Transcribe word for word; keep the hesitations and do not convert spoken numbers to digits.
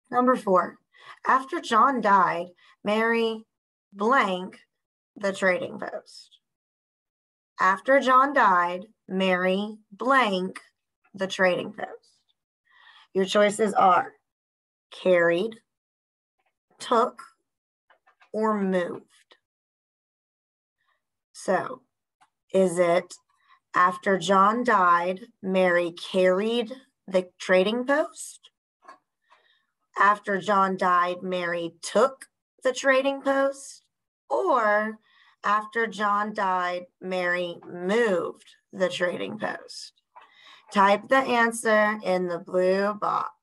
Number four, after John died, Mary blank the trading post. After John died, Mary blank the trading post. Your choices are carried, took, or moved. So, is it after John died, Mary carried the trading post? After John died, Mary took the trading post? Or after John died, Mary moved the trading post? Type the answer in the blue box.